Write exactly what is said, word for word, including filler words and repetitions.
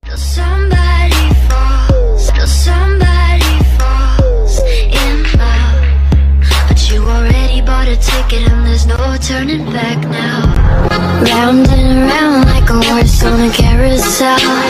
Till somebody falls, till somebody falls in love. But you already bought a ticket and there's no turning back now. Round and around like a horse on a carousel.